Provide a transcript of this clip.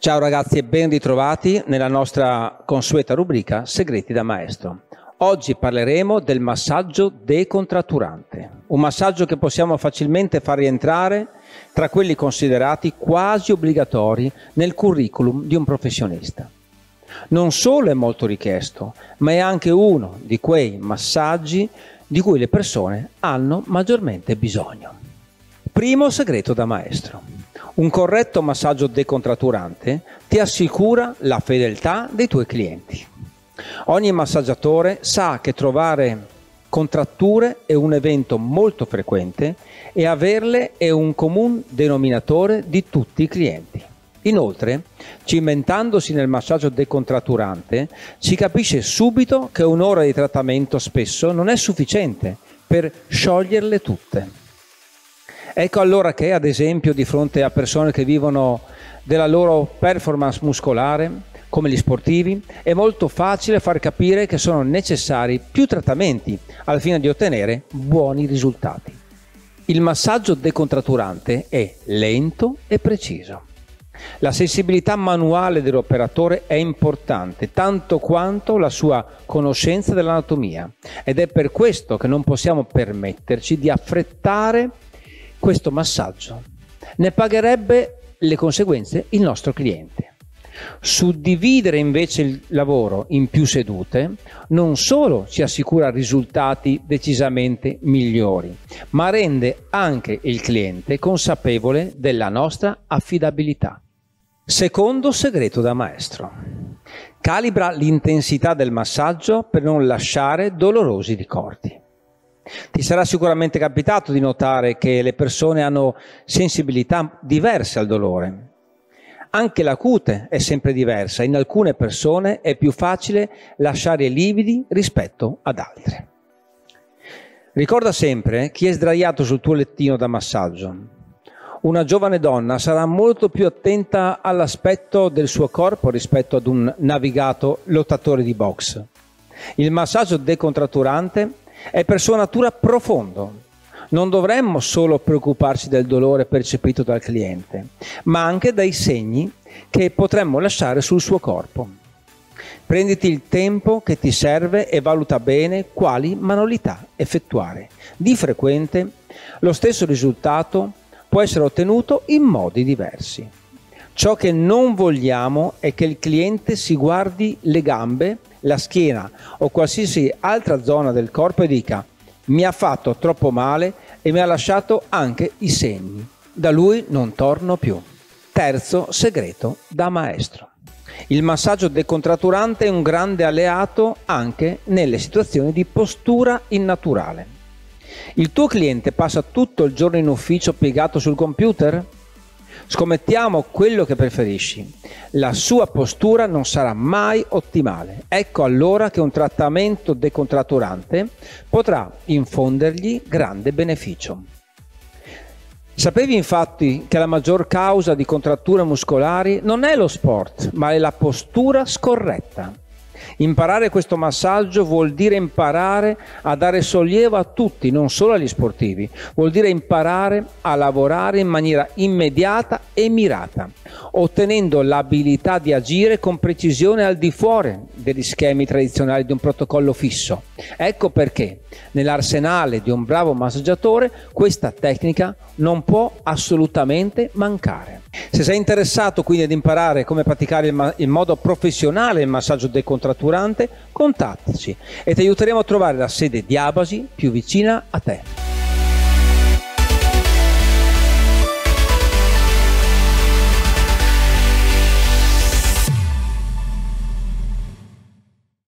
Ciao ragazzi e ben ritrovati nella nostra consueta rubrica Segreti da Maestro. Oggi parleremo del massaggio decontratturante, un massaggio che possiamo facilmente far rientrare tra quelli considerati quasi obbligatori nel curriculum di un professionista. Non solo è molto richiesto, ma è anche uno di quei massaggi di cui le persone hanno maggiormente bisogno. Primo segreto da maestro. Un corretto massaggio decontratturante ti assicura la fedeltà dei tuoi clienti. Ogni massaggiatore sa che trovare contratture è un evento molto frequente e averle è un comune denominatore di tutti i clienti. Inoltre, cimentandosi nel massaggio decontratturante, si capisce subito che un'ora di trattamento spesso non è sufficiente per scioglierle tutte. Ecco allora che, ad esempio, di fronte a persone che vivono della loro performance muscolare, come gli sportivi, è molto facile far capire che sono necessari più trattamenti al fine di ottenere buoni risultati. Il massaggio decontratturante è lento e preciso. La sensibilità manuale dell'operatore è importante, tanto quanto la sua conoscenza dell'anatomia, ed è per questo che non possiamo permetterci di affrettare questo massaggio. Ne pagherebbe le conseguenze il nostro cliente. Suddividere invece il lavoro in più sedute non solo ci assicura risultati decisamente migliori, ma rende anche il cliente consapevole della nostra affidabilità. Secondo segreto da maestro. Calibra l'intensità del massaggio per non lasciare dolorosi ricordi. Ti sarà sicuramente capitato di notare che le persone hanno sensibilità diverse al dolore. Anche la cute è sempre diversa, in alcune persone è più facile lasciare lividi rispetto ad altre. Ricorda sempre chi è sdraiato sul tuo lettino da massaggio. Una giovane donna sarà molto più attenta all'aspetto del suo corpo rispetto ad un navigato lottatore di box. Il massaggio decontratturante è per sua natura profondo. Non dovremmo solo preoccuparci del dolore percepito dal cliente, ma anche dai segni che potremmo lasciare sul suo corpo. Prenditi il tempo che ti serve e valuta bene quali manualità effettuare. Di frequente lo stesso risultato può essere ottenuto in modi diversi. Ciò che non vogliamo è che il cliente si guardi le gambe, la schiena o qualsiasi altra zona del corpo e dica: mi ha fatto troppo male e mi ha lasciato anche i segni. Da lui non torno più. Terzo segreto da maestro. Il massaggio decontratturante è un grande alleato anche nelle situazioni di postura innaturale. Il tuo cliente passa tutto il giorno in ufficio piegato sul computer? Scommettiamo quello che preferisci. La sua postura non sarà mai ottimale. Ecco allora che un trattamento decontratturante potrà infondergli grande beneficio. Sapevi infatti che la maggior causa di contratture muscolari non è lo sport, ma è la postura scorretta. Imparare questo massaggio vuol dire imparare a dare sollievo a tutti, non solo agli sportivi. Vuol dire imparare a lavorare in maniera immediata e mirata, ottenendo l'abilità di agire con precisione al di fuori degli schemi tradizionali di un protocollo fisso. Ecco perché nell'arsenale di un bravo massaggiatore questa tecnica non può assolutamente mancare. Se sei interessato quindi ad imparare come praticare in modo professionale il massaggio decontratturante, contattaci e ti aiuteremo a trovare la sede di Abasi più vicina a te.